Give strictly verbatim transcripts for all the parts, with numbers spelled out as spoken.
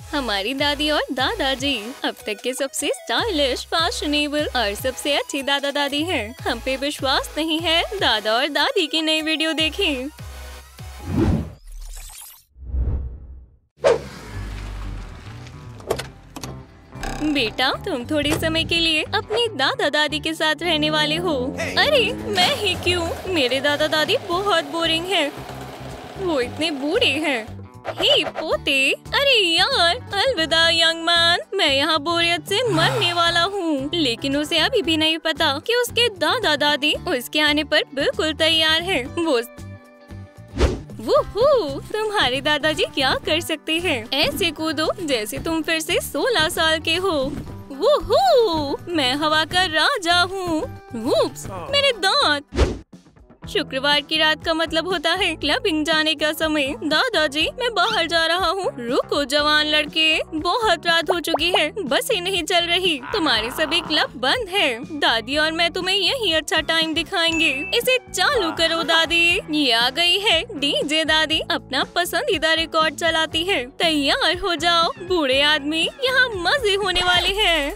हमारी दादी और दादाजी अब तक के सबसे स्टाइलिश, फैशनेबल और सबसे अच्छी दादा दादी हैं। हम पे विश्वास नहीं है? दादा और दादी की नई वीडियो देखें। बेटा, तुम थोड़े समय के लिए अपनी दादा दादी के साथ रहने वाले हो। अरे मैं ही क्यों? मेरे दादा दादी बहुत बोरिंग हैं। वो इतने बूढ़े हैं। हे पोते, अरे यार, अलविदा यंग मैन। मैं यहाँ बोरियत से मरने वाला हूँ। लेकिन उसे अभी भी नहीं पता कि उसके दादा दादी उसके आने पर बिल्कुल तैयार हैं। वो वूहू, तुम्हारे दादाजी क्या कर सकते हैं? ऐसे कूदो जैसे तुम फिर से सोलह साल के हो। वूहू, मैं हवा का राजा हूँ। वूप्स, मेरे दांत। शुक्रवार की रात का मतलब होता है क्लबिंग जाने का समय। दादाजी, मैं बाहर जा रहा हूँ। रुको जवान लड़के, बहुत रात हो चुकी है, बस ही नहीं चल रही। तुम्हारे सभी क्लब बंद हैं। दादी और मैं तुम्हें यही अच्छा टाइम दिखाएंगे। इसे चालू करो दादी। ये आ गई है डीजे दादी, अपना पसंदीदा रिकॉर्ड चलाती है। तैयार हो जाओ बूढ़े आदमी, यहाँ मजे होने वाले हैं।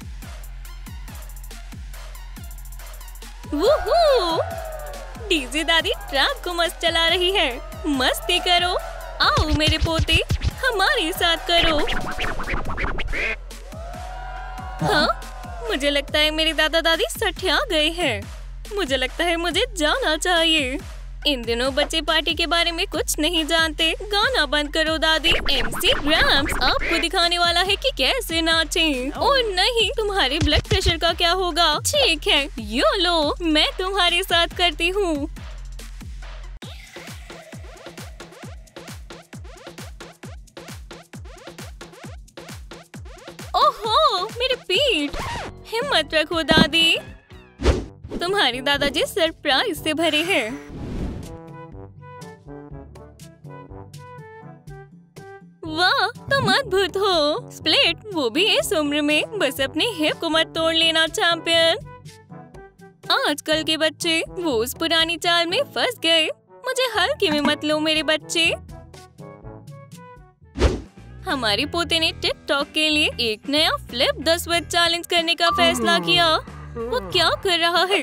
वूहू, डीजे दादी ट्रैक को मस्त चला रही है। मस्ती करो, आओ मेरे पोते, हमारे साथ करो। हाँ, मुझे लगता है मेरे दादा दादी सठिया गए हैं। मुझे लगता है मुझे जाना चाहिए। इन दिनों बच्चे पार्टी के बारे में कुछ नहीं जानते। गाना बंद करो दादी। एमसी ग्रैम्स आपको दिखाने वाला है कि कैसे नाचें। ओह नहीं, तुम्हारे ब्लड प्रेशर का क्या होगा? ठीक है, यो लो, मैं तुम्हारे साथ करती हूँ। ओहो, मेरी पीठ। हिम्मत रखो दादी। तुम्हारे दादाजी सरप्राइज से भरे हैं। वाह, तुम अद्भुत हो। स्प्लिट, वो भी इस उम्र में। बस अपने हिप को मत तोड़ लेना चैंपियन। आजकल के बच्चे वो उस पुरानी चाल में फंस गए। मुझे हल्के में मत लो मेरे बच्चे। हमारे पोते ने टिकटॉक के लिए एक नया फ्लिप द स्विच चैलेंज करने का फैसला किया। वो क्या कर रहा है?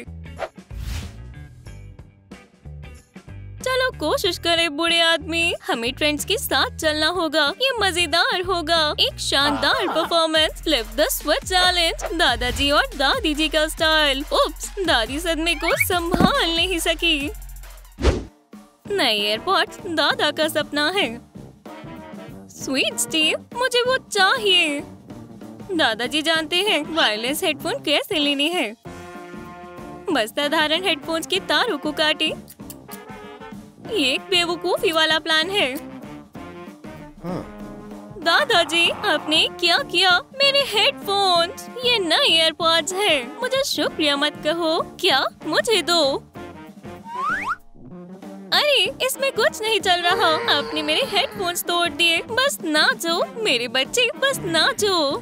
चलो कोशिश करें बूढ़े आदमी, हमें ट्रेंड्स के साथ चलना होगा। ये मजेदार होगा। एक शानदार performance, flip the switch challenge, दादाजी और दादी जी का स्टाइल। उप्स, दादी सदमे को संभाल नहीं सकी। नए एयरपॉड्स दादा का सपना है। स्वीट स्टीव, मुझे वो चाहिए। दादाजी जानते हैं वायरलेस हेडफोन कैसे लेने हैं। बस साधारण हेडफोन्स के तारों को काटे। ये एक बेवकूफी वाला प्लान है। हाँ। दादाजी, आपने क्या किया? मेरे हेडफोन्स, ये नए एयरपॉड्स हैं। मुझे शुक्रिया मत कहो। क्या? मुझे दो। अरे, इसमें कुछ नहीं चल रहा। आपने मेरे हेडफोन्स तोड़ दिए। बस नाचो मेरे बच्चे, बस नाचो।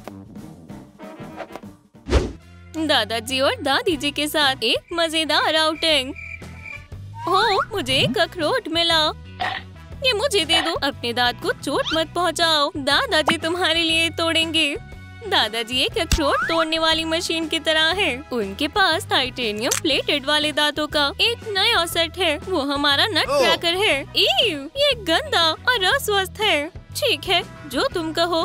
दादाजी और दादी जी के साथ एक मजेदार आउटिंग। ओह, मुझे एक अखरोट मिला। ये मुझे दे दो। अपने दांत को चोट मत पहुंचाओ। दादाजी तुम्हारे लिए तोड़ेंगे। दादाजी एक अखरोट तोड़ने वाली मशीन की तरह है। उनके पास टाइटेनियम प्लेटेड वाले दांतों का एक नया सेट है। वो हमारा नट क्रैकर है। ईव, ये गंदा और अस्वस्थ है। ठीक है, जो तुम कहो।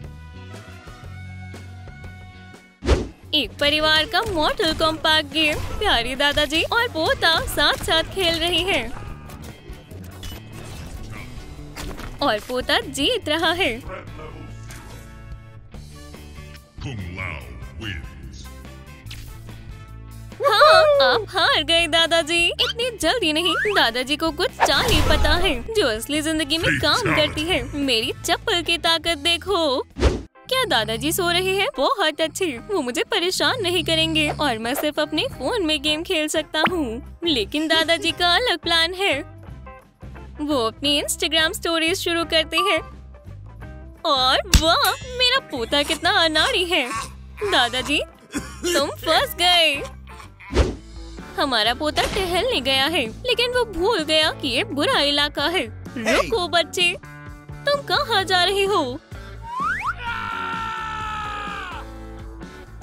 एक परिवार का मॉडल कॉम्पैक्ट गेम। प्यारी दादाजी और पोता साथ साथ खेल रहे हैं और पोता जीत रहा है। हाँ, आप हार गए दादाजी। इतनी जल्दी नहीं। दादाजी को कुछ चाल ही पता है जो असली जिंदगी में काम करती है। मेरी चप्पल की ताकत देखो। क्या दादाजी सो रहे हैं? बहुत अच्छी। वो मुझे परेशान नहीं करेंगे और मैं सिर्फ अपने फोन में गेम खेल सकता हूँ। लेकिन दादाजी का अलग प्लान है। वो अपनी इंस्टाग्राम स्टोरीज शुरू करते हैं और वाह, मेरा पोता कितना अनाड़ी है। दादाजी, तुम फंस गए। हमारा पोता टहलने गया है, लेकिन वो भूल गया कि ये बुरा इलाका है। रुको बच्चे, तुम कहाँ जा रहे हो?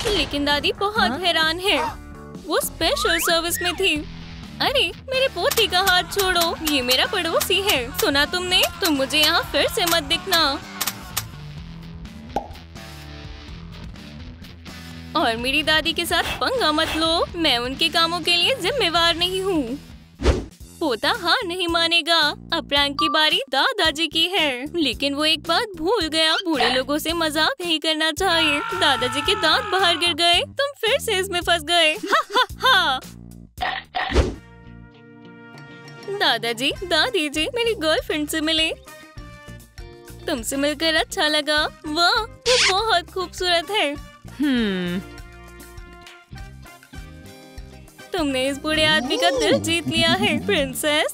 लेकिन दादी बहुत हाँ? हैरान है। वो स्पेशल सर्विस में थी। अरे मेरे पोती का हाथ छोड़ो, ये मेरा पड़ोसी है। सुना तुमने? तुम मुझे यहाँ फिर से मत दिखना। और मेरी दादी के साथ पंगा मत लो, मैं उनके कामों के लिए जिम्मेवार नहीं हूँ। पोता हार नहीं मानेगा। अब प्रैंक की बारी दादाजी की है, लेकिन वो एक बात भूल गया, बूढ़े लोगों से मजाक नहीं करना चाहिए। दादाजी के दांत बाहर गिर गए। तुम फिर से इसमें फंस गए। हा हा हा। दादाजी, दादी जी, मेरी गर्लफ्रेंड से मिले। तुमसे मिलकर अच्छा लगा। वाह, वो बहुत खूबसूरत है। हम्म तुमने इस बूढ़े आदमी का दिल जीत लिया है प्रिंसेस।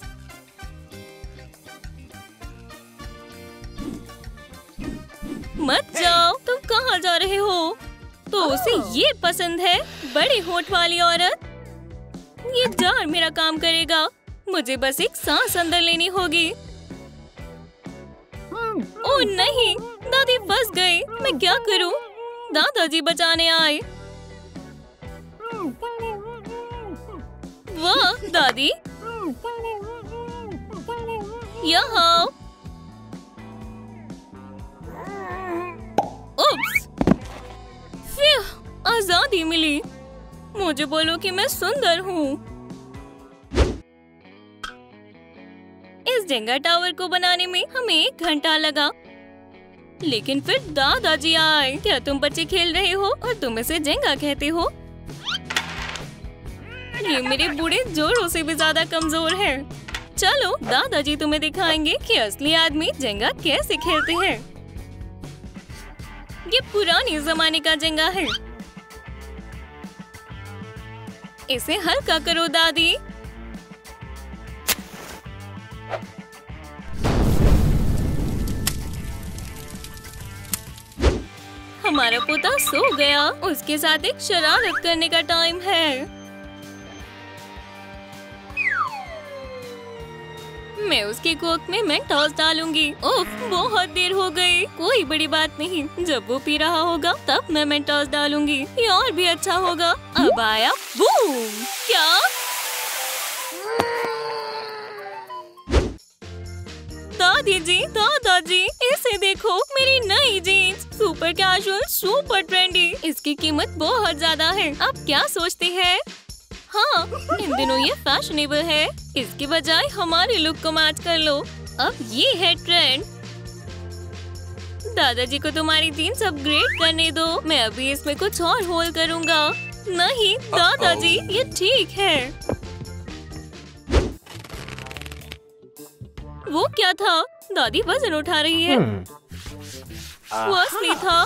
मत जाओ, तुम कहाँ जा रहे हो? तो उसे ये पसंद है, बड़ी होठ वाली औरत। ये जार मेरा काम करेगा। मुझे बस एक सांस अंदर लेनी होगी। ओह नहीं, दादी फंस गई। मैं क्या करूं? दादाजी बचाने आए। वाह दादी, यहाँ। उप्स, फिर आजादी मिली। मुझे बोलो कि मैं सुंदर हूँ। इस जेंगा टावर को बनाने में हमें एक घंटा लगा, लेकिन फिर दादाजी आए। क्या तुम बच्चे खेल रहे हो और तुम इसे जेंगा कहते हो? ये मेरे बूढ़े जोरों से भी ज्यादा कमजोर है। चलो दादाजी तुम्हें दिखाएंगे कि असली आदमी जेंगा कैसे खेलते हैं। ये पुरानी जमाने का जेंगा है। इसे हल्का करो दादी। हमारा पोता सो गया। उसके साथ एक शरारत करने का टाइम है। मैं उसके कोक में मेंटोस डालूंगी। उफ, बहुत देर हो गई। कोई बड़ी बात नहीं, जब वो पी रहा होगा तब मैं मेंटोस डालूंगी। ये और भी अच्छा होगा। अब आया बूम। क्या? दादी जी, दादाजी, इसे देखो, मेरी नई jeans. Super casual, super trendy. इसकी कीमत बहुत ज्यादा है। आप क्या सोचते हैं? हाँ, इन दिनों ये फैशनेबल है। इसके बजाय हमारे लुक को मैच कर लो। अब ये है ट्रेंड। दादाजी को तुम्हारी जीन्स अपग्रेड करने दो। मैं अभी इसमें कुछ और होल करूँगा। नहीं दादाजी, ये ठीक है। वो क्या था? दादी वजन उठा रही है। वो असली था।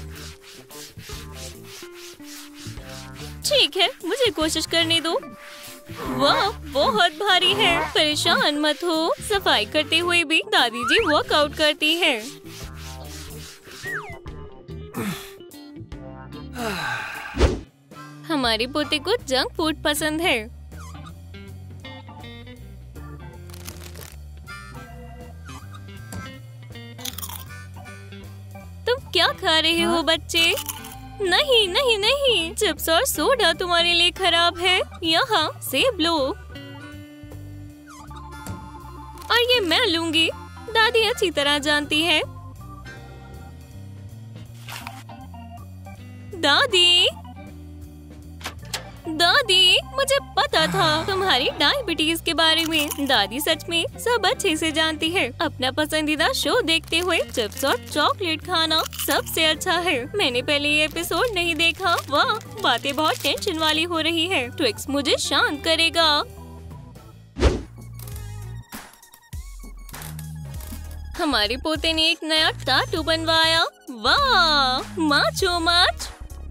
ठीक है, मुझे कोशिश करने दो। वाह, बहुत भारी है। परेशान मत हो। सफाई करते हुए भी दादी जी वर्कआउट करती है। हमारे पोते को जंक फूड पसंद है। तुम क्या खा रहे हो बच्चे? नहीं नहीं नहीं, चिप्स और सोडा तुम्हारे लिए खराब है। यहाँ सेब लो। और ये मैं लूंगी। दादी अच्छी तरह जानती है। दादी, दादी, मुझे पता था तुम्हारी डायबिटीज के बारे में। दादी सच में सब अच्छे से जानती है। अपना पसंदीदा शो देखते हुए चिप्स और चॉकलेट खाना सबसे अच्छा है। मैंने पहले ये एपिसोड नहीं देखा। वाह, बातें बहुत टेंशन वाली हो रही है। ट्विक्स मुझे शांत करेगा। हमारे पोते ने एक नया टाटू बनवाया। वाह, माचो माच।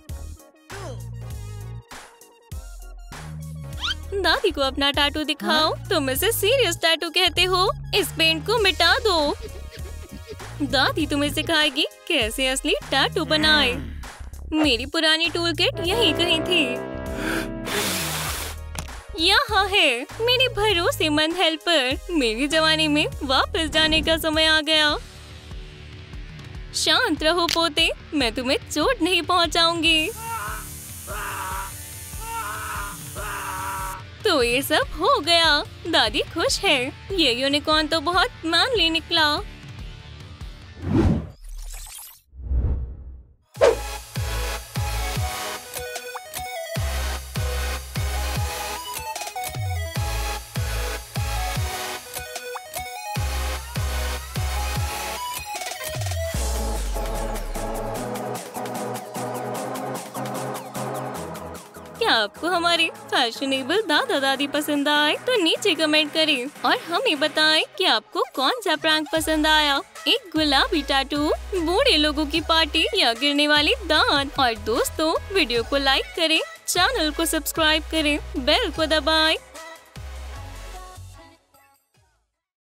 दादी को अपना टैटू दिखाओ। हाँ? तुम इसे सीरियस टैटू कहते हो। इस पेंट को मिटा दो। दादी तुम्हें सिखाएगी कैसे असली टैटू बनाए। मेरी पुरानी टूल किट यहीं कहीं थी। यहाँ है मेरी भरोसेमंद हेल्पर। मेरी जवानी में वापस जाने का समय आ गया। शांत रहो पोते, मैं तुम्हें चोट नहीं पहुँचाऊंगी। तो ये सब हो गया। दादी खुश है। ये यूनिकॉर्न तो बहुत मैनली निकला। क्या आपको हमारे फैशनेबल दादा दादी पसंद आए तो नीचे कमेंट करें और हमें बताएं कि आपको कौन सा प्रैंक पसंद आया। एक गुलाबी टैटू, बूढ़े लोगों की पार्टी या गिरने वाली दांत। और दोस्तों वीडियो को लाइक करें, चैनल को सब्सक्राइब करें, बेल को दबाएं